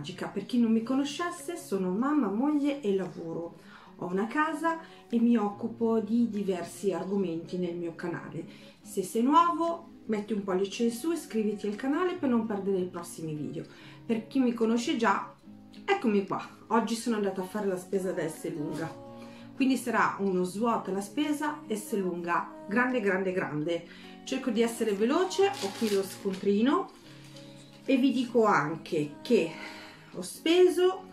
Magica. Per chi non mi conoscesse, sono mamma, moglie e lavoro. Ho una casa e mi occupo di diversi argomenti nel mio canale. Se sei nuovo, metti un pollice in su e iscriviti al canale per non perdere i prossimi video. Per chi mi conosce già, eccomi qua. Oggi sono andata a fare la spesa da Esselunga. Quindi sarà uno svuota la spesa Esselunga grande grande grande. Cerco di essere veloce, ho qui lo scontrino e vi dico anche che ho speso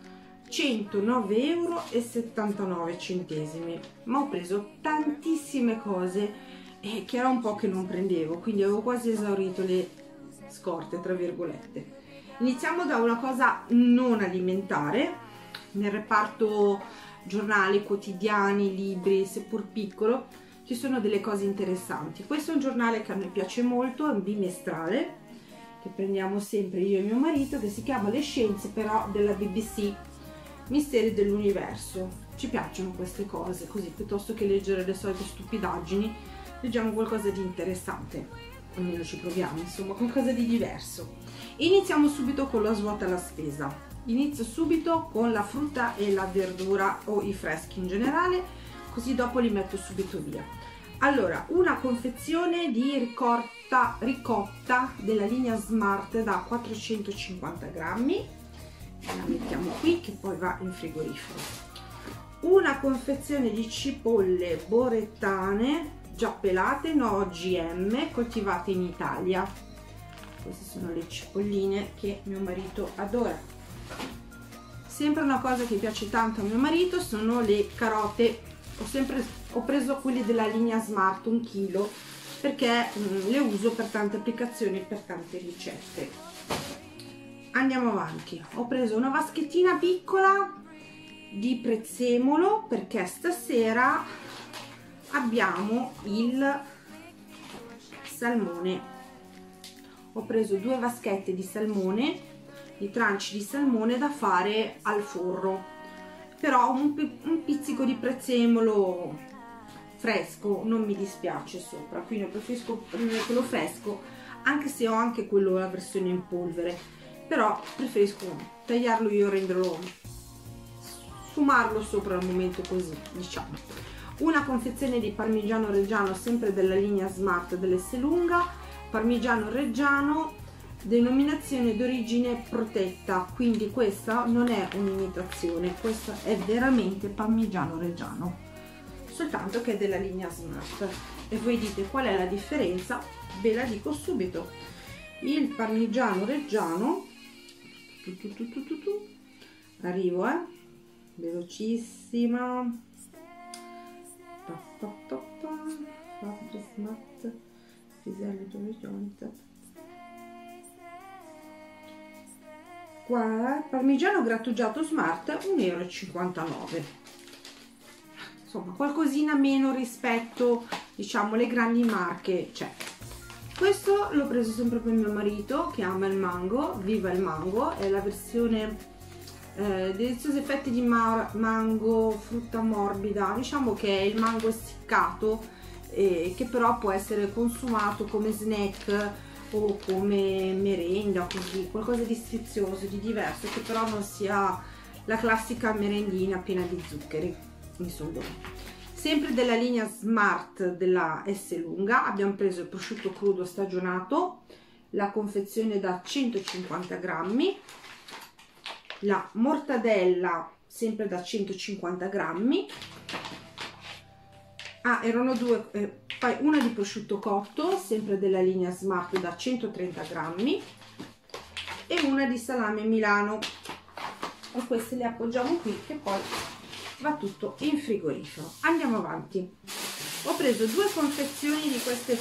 109,79 €, ma ho preso tantissime cose che era un po' che non prendevo, quindi avevo quasi esaurito le scorte tra virgolette. Iniziamo da una cosa non alimentare. Nel reparto giornali, quotidiani, libri, seppur piccolo, ci sono delle cose interessanti. Questo è un giornale che a me piace molto, è un bimestrale che prendiamo sempre io e mio marito, che si chiama Le Scienze però della BBC, Misteri dell'Universo. Ci piacciono queste cose, così piuttosto che leggere le solite stupidaggini, leggiamo qualcosa di interessante, almeno ci proviamo, insomma, qualcosa di diverso. Iniziamo subito con la svuota alla spesa. Inizio subito con la frutta e la verdura o i freschi in generale, così dopo li metto subito via. Allora, una confezione di ricotta della linea Smart da 450 grammi, la mettiamo qui che poi va in frigorifero. Una confezione di cipolle boretane già pelate, no OGM, coltivate in Italia. Queste sono le cipolline che mio marito adora. Sempre una cosa che piace tanto a mio marito sono le carote. Ho preso quelle della linea Smart 1 chilo perché le uso per tante applicazioni, per tante ricette. Andiamo avanti. Ho preso una vaschettina piccola di prezzemolo perché stasera abbiamo il salmone. Ho preso 2 vaschette di salmone, di tranci di salmone da fare al forno, però un pizzico di prezzemolo fresco non mi dispiace sopra, quindi preferisco prendere quello fresco, anche se ho anche quello, la versione in polvere, però preferisco tagliarlo io e renderlo, sfumarlo sopra al momento così, diciamo. Una confezione di parmigiano reggiano sempre della linea Smart dell'Esselunga, parmigiano reggiano denominazione d'origine protetta, quindi questa non è un'imitazione, questa è veramente parmigiano reggiano, soltanto che è della linea Smart. E voi dite qual è la differenza? Ve la dico subito. Il parmigiano reggiano, arrivo velocissima, qua parmigiano grattugiato Smart 1,59 €, insomma qualcosina meno rispetto, diciamo, le grandi marche c'è. Questo l'ho preso sempre per mio marito che ama il mango, viva il mango, è la versione deliziosi effetti di mango, frutta morbida, diciamo che è il mango essiccato, che però può essere consumato come snack o come merenda, così, qualcosa di sfizioso, di diverso, che però non sia la classica merendina piena di zuccheri in soldoni. Sempre della linea Smart della Esselunga abbiamo preso il prosciutto crudo stagionato, la confezione da 150 grammi, la mortadella sempre da 150 grammi, erano due, poi una di prosciutto cotto sempre della linea Smart da 130 grammi e una di salame Milano, e queste le appoggiamo qui che poi va tutto in frigorifero. Andiamo avanti. Ho preso 2 confezioni di queste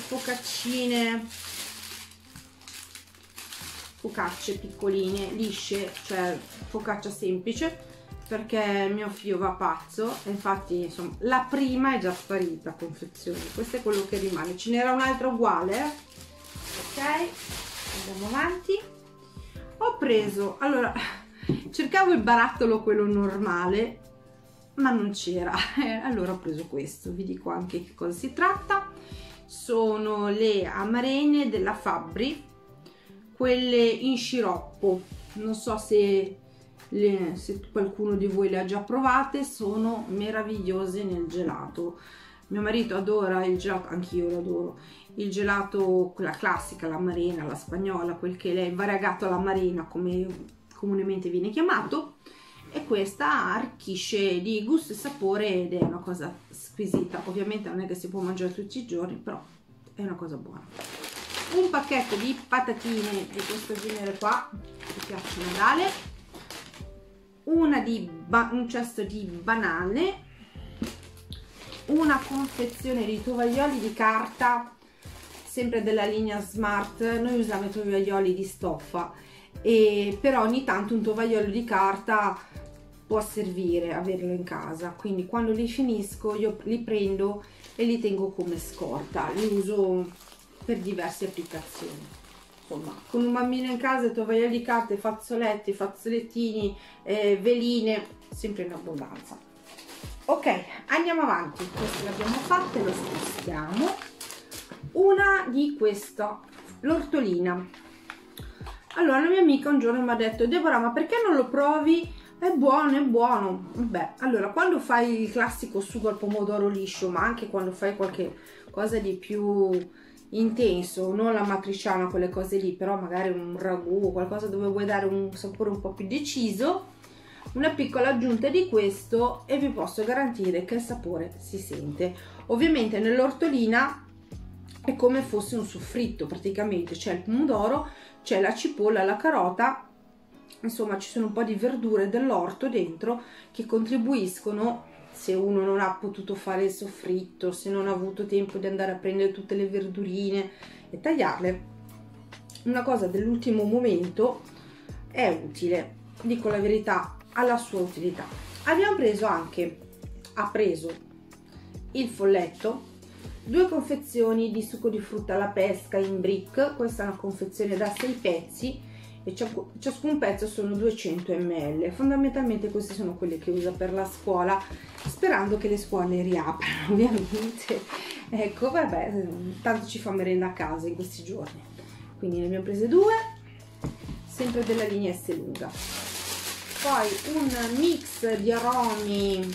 focacce piccoline, lisce, cioè focaccia semplice, perché mio figlio va pazzo, e infatti insomma la prima è già sparita confezione, questo è quello che rimane, ce n'era un'altra uguale, ok, andiamo avanti. Ho preso, allora cercavo il barattolo quello normale ma non c'era, allora ho preso questo, vi dico anche che cosa si tratta. Sono le amarene della Fabbri, quelle in sciroppo, non so se se qualcuno di voi le ha già provate, sono meravigliose nel gelato. Mio marito adora il gelato, anch'io lo adoro, il gelato, quella classica, la marena, la spagnola, quel che è variegato alla marena come comunemente viene chiamato, e questa arricchisce di gusto e sapore ed è una cosa squisita. Ovviamente non è che si può mangiare tutti i giorni, però è una cosa buona. Un pacchetto di patatine di questo genere qua, che piacciono a Dale, un cesto di banane, una confezione di tovaglioli di carta, sempre della linea Smart. Noi usiamo i tovaglioli di stoffa, però ogni tanto un tovagliolo di carta può servire averlo in casa, quindi quando li finisco io li prendo e li tengo come scorta, li uso per diverse applicazioni. Insomma, con un bambino in casa, tovaglioli di carta, fazzoletti, fazzolettini, veline, sempre in abbondanza. Ok, andiamo avanti. Questo l'abbiamo fatto, lo spostiamo. Una di questa, l'ortolina. Allora la mia amica un giorno mi ha detto: Deborah, ma perché non lo provi? È buono, è buono. Beh, allora quando fai il classico sugo al pomodoro liscio, ma anche quando fai qualche cosa di più intenso, non la matriciana, quelle cose lì, però magari un ragù o qualcosa dove vuoi dare un sapore un po' più deciso, una piccola aggiunta di questo e vi posso garantire che il sapore si sente. Ovviamente nell'ortolina è come fosse un soffritto, praticamente c'è il pomodoro, c'è la cipolla, la carota, insomma ci sono un po' di verdure dell'orto dentro che contribuiscono, se uno non ha potuto fare il soffritto, se non ha avuto tempo di andare a prendere tutte le verdurine e tagliarle, una cosa dell'ultimo momento è utile, dico la verità, ha la sua utilità. Abbiamo preso anche, ha preso il folletto, 2 confezioni di succo di frutta alla pesca in brick, questa è una confezione da 6 pezzi e ciascun pezzo sono 200 ml. Fondamentalmente queste sono quelle che usa per la scuola, sperando che le scuole riaprano, ovviamente. Ecco, vabbè, tanto ci fa merenda a casa in questi giorni. Quindi ne abbiamo prese 2, sempre della linea S lunga. Poi un mix di aromi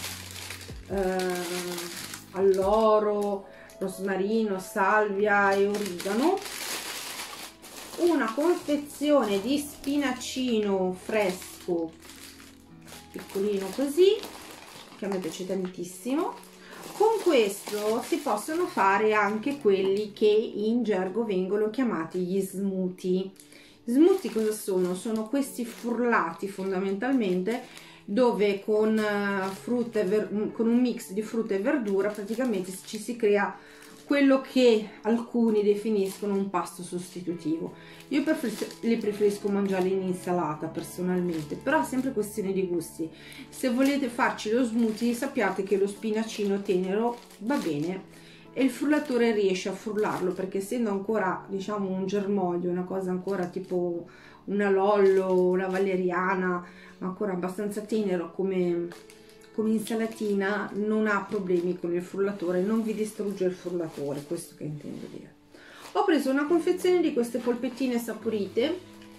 alloro, rosmarino, salvia e origano, una confezione di spinacino fresco piccolino così, che a me piace tantissimo. Con questo si possono fare anche quelli che in gergo vengono chiamati gli smoothie. Smoothie cosa sono? Sono questi frullati fondamentalmente, dove con un mix di frutta e verdura praticamente ci si crea quello che alcuni definiscono un pasto sostitutivo. Io li preferisco mangiarli in insalata personalmente, però è sempre questione di gusti. Se volete farci lo smoothie, sappiate che lo spinacino tenero va bene e il frullatore riesce a frullarlo, perché essendo ancora, diciamo, un germoglio, una cosa ancora tipo una lollo, una valeriana, ancora abbastanza tenero come insalatina, non ha problemi con il frullatore, non vi distrugge il frullatore, questo che intendo dire. Ho preso una confezione di queste polpettine saporite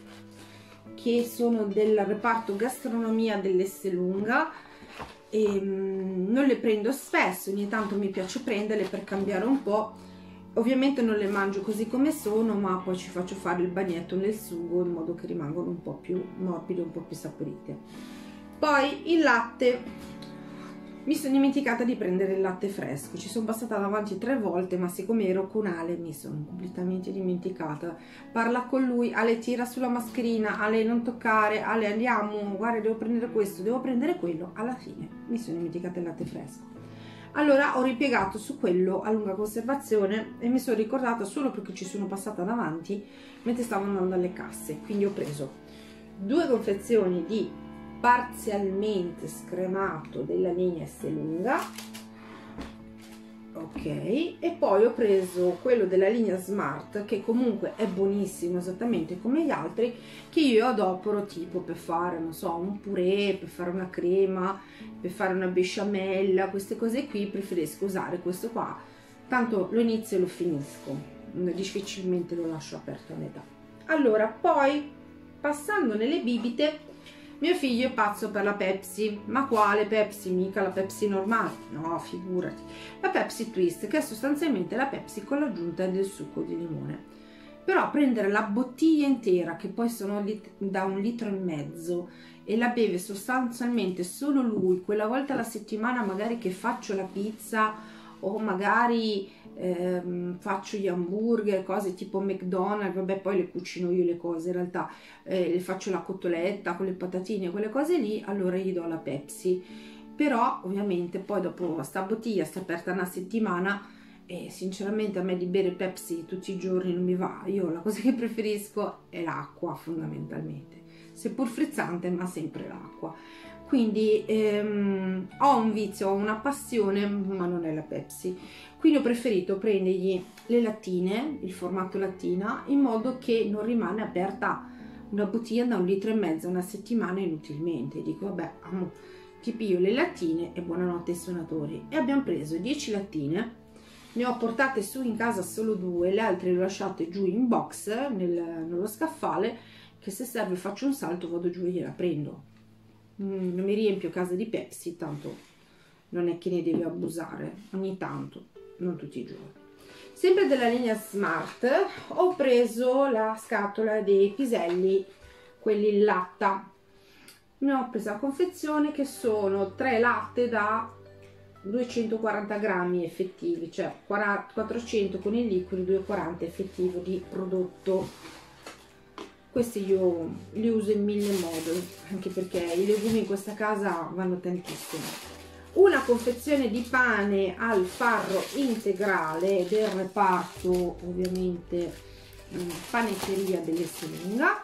che sono del reparto gastronomia dell'Esselunga e non le prendo spesso, ogni tanto mi piace prenderle per cambiare un po'. Ovviamente non le mangio così come sono, ma poi ci faccio fare il bagnetto nel sugo in modo che rimangano un po' più morbide, un po' più saporite. Poi il latte, mi sono dimenticata di prendere il latte fresco, ci sono passata davanti 3 volte, ma siccome ero con Ale mi sono completamente dimenticata. Parla con lui, Ale tira sulla mascherina, Ale non toccare, Ale andiamo, guarda devo prendere questo, devo prendere quello, alla fine mi sono dimenticata il latte fresco. Allora ho ripiegato su quello a lunga conservazione e mi sono ricordata solo perché ci sono passata davanti mentre stavo andando alle casse. Quindi ho preso 2 confezioni di parzialmente scremato della linea Esselunga, ok, e poi ho preso quello della linea Smart, che comunque è buonissimo esattamente come gli altri, che io adopero tipo per fare, non so, un purè, per fare una crema, per fare una besciamella, queste cose qui preferisco usare questo qua, tanto lo inizio e lo finisco, difficilmente lo lascio aperto a metà. Allora, poi passando nelle bibite, Mio figlio è pazzo per la Pepsi. Ma quale Pepsi? Mica la Pepsi normale, no, figurati. La Pepsi Twist, che è sostanzialmente la Pepsi con l'aggiunta del succo di limone. Però prendere la bottiglia intera, che poi sono da 1,5 litri, e la beve sostanzialmente solo lui, quella volta alla settimana magari che faccio la pizza o magari faccio gli hamburger, cose tipo McDonald's, vabbè, poi le cucino io le cose, in realtà le faccio la cotoletta con le patatine, quelle cose lì, allora gli do la Pepsi. Però ovviamente poi dopo sta bottiglia sta aperta una settimana e sinceramente a me di bere Pepsi tutti i giorni non mi va. Io la cosa che preferisco è l'acqua, fondamentalmente, seppur frizzante, ma sempre l'acqua. Quindi ho un vizio, ho una passione, ma non è la Pepsi. Quindi ho preferito prendergli le lattine, il formato lattina, in modo che non rimane aperta una bottiglia da 1,5 litri una settimana inutilmente. Dico vabbè, ti piglio le lattine e buonanotte ai suonatori. E abbiamo preso 10 lattine, ne ho portate su in casa solo 2, le altre le ho lasciate giù in box nello scaffale, che se serve faccio un salto, vado giù e gliela prendo. Non mi riempio casa di Pepsi, tanto non è che ne devi abusare, ogni tanto, non tutti i giorni. Sempre della linea Smart ho preso la scatola dei piselli, quelli in latta. Ne ho presa la confezione, che sono 3 latte da 240 grammi effettivi, cioè 400 con il liquido, 240 effettivo di prodotto. Questi io li uso in 1000 modi, anche perché i legumi in questa casa vanno tantissimo. Una confezione di pane al farro integrale del reparto, ovviamente panetteria dell'Esselunga.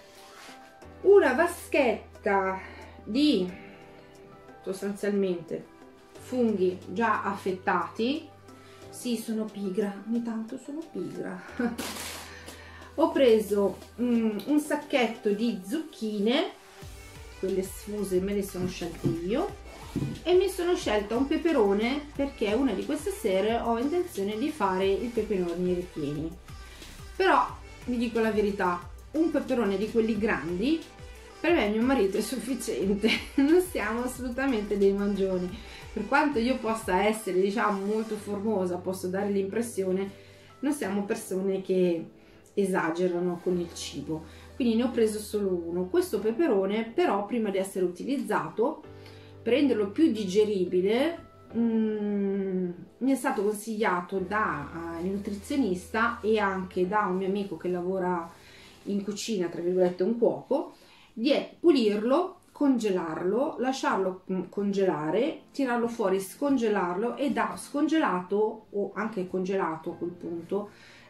Una vaschetta di sostanzialmente funghi già affettati. Sì, sono pigra, ogni tanto sono pigra. Ho preso un sacchetto di zucchine, quelle sfuse me le sono scelte io, e mi sono scelta un peperone perché una di queste sere ho intenzione di fare i peperoni ripieni. Però vi dico la verità, un peperone di quelli grandi per me e mio marito è sufficiente, non siamo assolutamente dei mangioni. Per quanto io possa essere, diciamo, molto formosa, posso dare l'impressione, non siamo persone che esagerano con il cibo. Quindi ne ho preso solo uno. Questo peperone però, prima di essere utilizzato, per renderlo più digeribile, mi è stato consigliato da nutrizionista e anche da un mio amico che lavora in cucina, tra virgolette un cuoco, di pulirlo, congelarlo, lasciarlo congelare, tirarlo fuori, scongelarlo e da scongelato o anche congelato a quel punto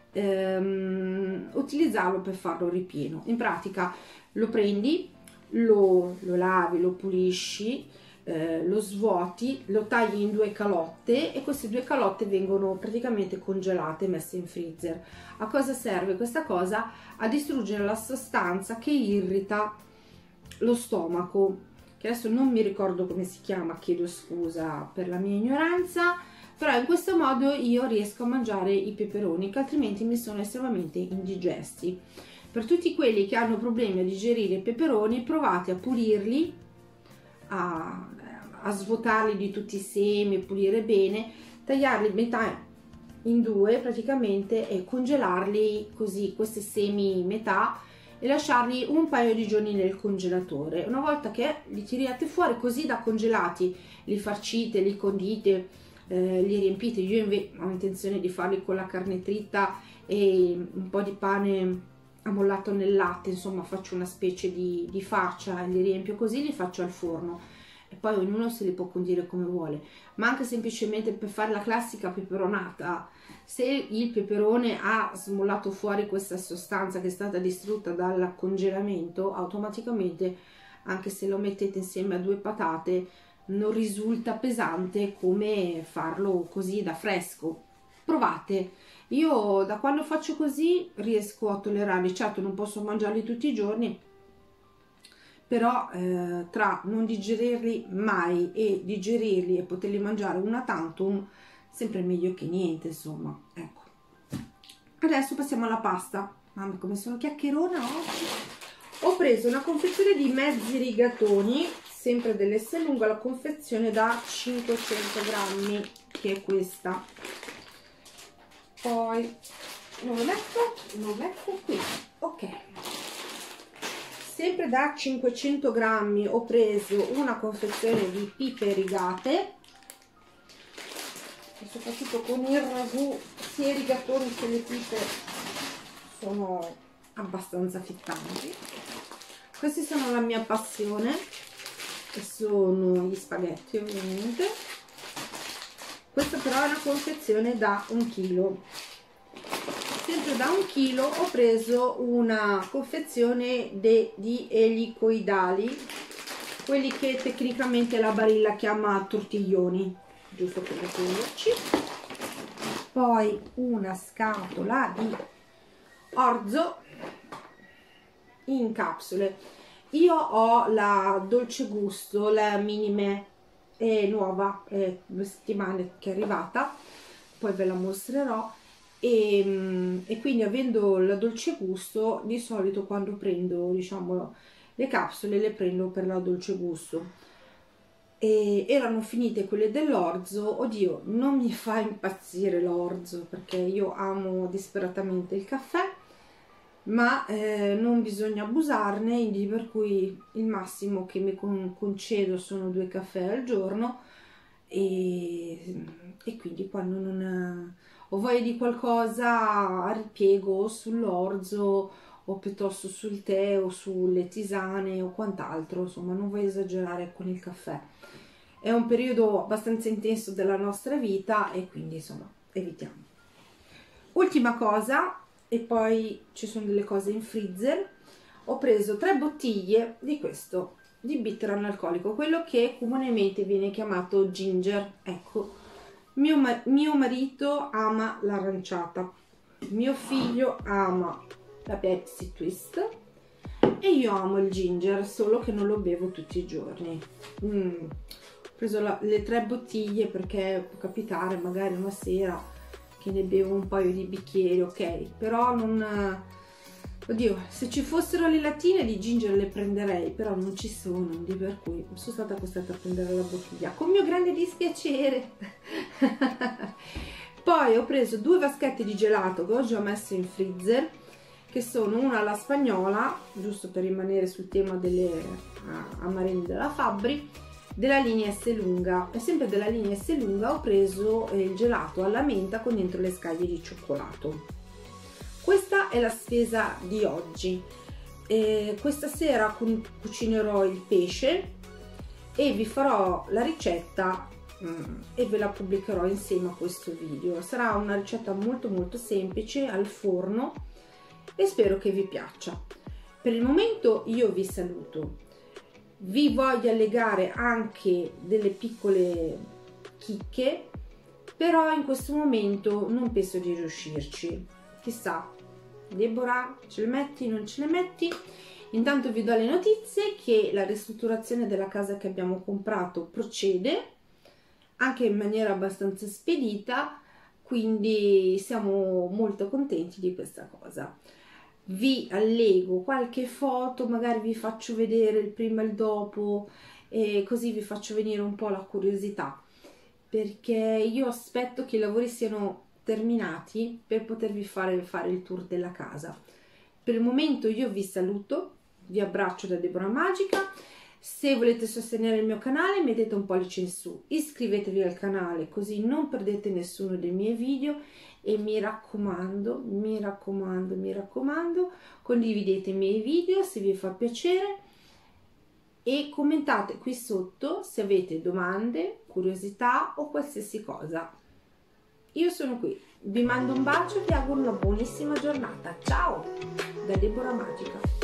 utilizzarlo per farlo ripieno. In pratica lo prendi, lo lavi, lo pulisci, lo svuoti, lo tagli in 2 calotte e queste 2 calotte vengono praticamente congelate e messe in freezer. A cosa serve questa cosa? A distruggere la sostanza che irrita lo stomaco, che adesso non mi ricordo come si chiama, chiedo scusa per la mia ignoranza, però in questo modo io riesco a mangiare i peperoni che altrimenti mi sono estremamente indigesti. Per tutti quelli che hanno problemi a digerire i peperoni, provate a pulirli, a svuotarli di tutti i semi, pulire bene, tagliarli metà in 2 praticamente e congelarli così, questi semi metà, e lasciarli un paio di giorni nel congelatore. Una volta che li tirate fuori così da congelati, li farcite, li condite, li riempite. Io ho intenzione di farli con la carne trita e un po' di pane ammollato nel latte, insomma faccio una specie di farcia, li riempio così, li faccio al forno e poi ognuno se li può condire come vuole, ma anche semplicemente per fare la classica peperonata. Se il peperone ha smollato fuori questa sostanza che è stata distrutta dal congelamento, automaticamente, anche se lo mettete insieme a 2 patate, non risulta pesante come farlo così da fresco. Provate. Io da quando faccio così riesco a tollerarli. Certo non posso mangiarli tutti i giorni, però tra non digerirli mai e digerirli e poterli mangiare una tantum, sempre meglio che niente, insomma. Ecco, adesso passiamo alla pasta. Mamma, come sono chiacchierona oggi. Ho preso una confezione di mezzi rigatoni, sempre dell'Esselunga, la confezione da 500 grammi, che è questa. Poi lo metto qui, ok. Sempre da 500 grammi ho preso una confezione di pipe rigate, e soprattutto con il ragù sia i rigatoni che le pipe sono abbastanza ficcanti. Questi sono la mia passione, e sono gli spaghetti ovviamente. Questa però è una confezione da 1 chilo. Sempre da 1 chilo ho preso una confezione di elicoidali, quelli che tecnicamente la Barilla chiama tortiglioni, giusto per capirci. Poi una scatola di orzo in capsule. Io ho la Dolce Gusto, la Minime, è nuova, è 2 settimane che è arrivata, poi ve la mostrerò. E quindi, avendo la Dolce Gusto, di solito quando prendo, diciamo, le capsule le prendo per la Dolce Gusto. E erano finite quelle dell'orzo. Oddio, non mi fa impazzire l'orzo, perché io amo disperatamente il caffè, ma non bisogna abusarne, per cui il massimo che mi concedo sono 2 caffè al giorno, e quindi quando non ho voglia di qualcosa ripiego sull'orzo, o piuttosto sul tè o sulle tisane o quant'altro. Insomma, non voglio esagerare con il caffè, è un periodo abbastanza intenso della nostra vita, e quindi insomma evitiamo. Ultima cosa, e poi ci sono delle cose in freezer. Ho preso 3 bottiglie di questo, di bitter analcolico, quello che comunemente viene chiamato ginger. Ecco, mio marito ama l'aranciata, mio figlio ama la Pepsi Twist, e io amo il ginger, solo che non lo bevo tutti i giorni. Ho preso le 3 bottiglie perché può capitare magari una sera che ne bevo un paio di bicchieri, ok, però non... Oddio, se ci fossero le lattine di ginger le prenderei, però non ci sono, per cui sono stata costretta a prendere la bottiglia, con mio grande dispiacere. Poi ho preso 2 vaschette di gelato che ho già messo in freezer, che sono una alla spagnola, giusto per rimanere sul tema delle amarene della Fabbri, della linea Esselunga. E sempre della linea Esselunga ho preso il gelato alla menta con dentro le scaglie di cioccolato. Questa è la spesa di oggi. Questa sera cucinerò il pesce e vi farò la ricetta e ve la pubblicherò insieme a questo video. Sarà una ricetta molto molto semplice al forno e spero che vi piaccia. Per il momento io vi saluto. Vi voglio allegare anche delle piccole chicche, però in questo momento non penso di riuscirci. Chissà, Deborah, ce le metti, non ce le metti? Intanto vi do le notizie che la ristrutturazione della casa che abbiamo comprato procede, anche in maniera abbastanza spedita, quindi siamo molto contenti di questa cosa. Vi allego qualche foto, magari vi faccio vedere il prima e il dopo, e così vi faccio venire un po' la curiosità, perché io aspetto che i lavori siano terminati per potervi fare il tour della casa. Per il momento io vi saluto, vi abbraccio da Deborah Magica. Se volete sostenere il mio canale mettete un pollice in su, iscrivetevi al canale così non perdete nessuno dei miei video, e mi raccomando, condividete i miei video se vi fa piacere, e commentate qui sotto se avete domande, curiosità o qualsiasi cosa. Io sono qui, vi mando un bacio e vi auguro una buonissima giornata. Ciao da Deborah Magica.